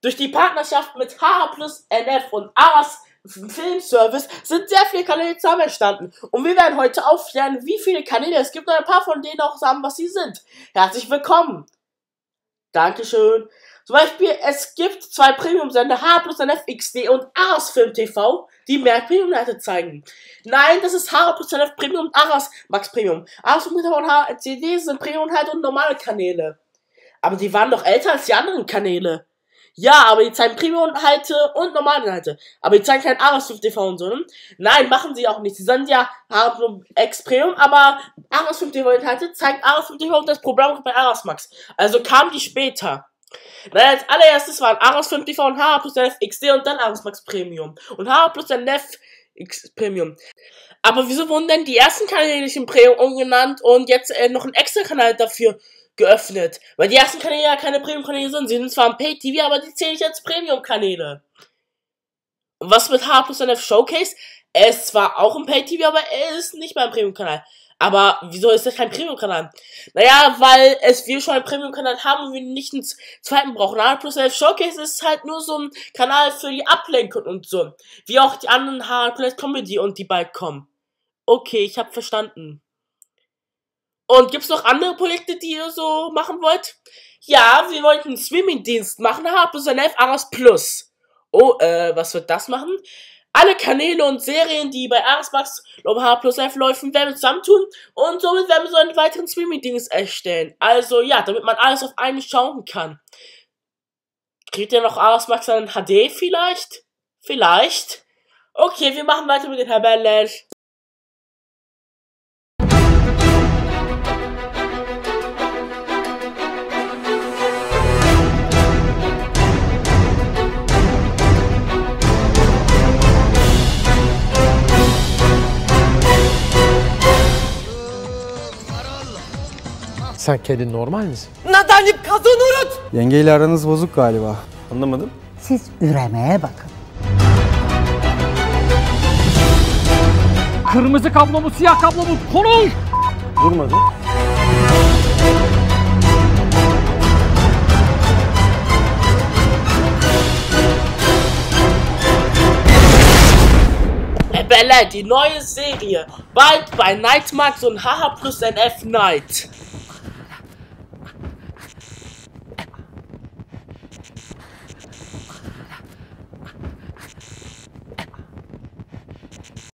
Durch die Partnerschaft mit HH plus NF und Aras Filmservice sind sehr viele Kanäle zusammen entstanden. Und wir werden heute aufklären, wie viele Kanäle es gibt und ein paar von denen auch sagen, was sie sind. Herzlich willkommen. Dankeschön. Zum Beispiel, es gibt 2 Premium-Sender, HH plus NF XD und Aras Film TV, die mehr Premium-Inhalte zeigen. Nein, das ist HH plus NF Premium und Aras Max Premium. Aras Film TV und HCD sind Premium-Inhalte und normale Kanäle. Aber die waren doch älter als die anderen Kanäle. Ja, aber die zeigen Premium-Inhalte und normale Inhalte. Aber die zeigen kein Aras Film TV und so, ne? Nein, machen sie auch nicht. Sie sind ja HH X Premium, aber Aras Film TV Inhalte zeigen Aras Film TV und das Programm bei Aras Max. Also kamen die später. Naja, als allererstes waren Aras Film TV und HH plus NF XD und dann Aras Max Premium. Und HH plus NF X Premium. Aber wieso wurden denn die ersten Kanäle nicht in Premium umgenannt und jetzt noch ein extra Kanal dafür geöffnet? Weil die ersten Kanäle ja keine Premium-Kanäle sind. Sie sind zwar im Pay-TV, aber die zählen nicht als Premium-Kanäle. Und was mit HH plus NF Showcase? Er ist zwar auch im Pay-TV, aber er ist nicht mehr ein Premium-Kanal. Aber wieso ist das kein Premium-Kanal? Naja, weil wir schon einen Premium-Kanal haben und wir nicht einen zweiten brauchen. HH plus NF Showcase ist halt nur so ein Kanal für die Ablenkung und so. Wie auch die anderen HH plus Comedy und die bald kommen. Okay, ich hab verstanden. Und gibt's noch andere Projekte, die ihr so machen wollt? Ja, wir wollten einen Streaming-Dienst machen, HH plus NF Aras Plus. Oh, was wird das machen? Alle Kanäle und Serien, die bei Aras Max und HH plus NF laufen, werden wir zusammentun und somit werden wir so einen weiteren Streaming-Dienst erstellen. Also ja, damit man alles auf einen schauen kann. Kriegt ihr noch Aras Max in HD vielleicht? Vielleicht? Okay, wir machen weiter mit den Tabellen. Sen kendin normal misin? Nadalim kazanırız. Yengeyle aranız bozuk galiba. Anlamadım. Siz üremeye bakın. Kırmızı kablo mu siyah kablo mu konuş. Durmadı. Bella, die neue Serie, bald bei Nightmax und HH plus NF Night.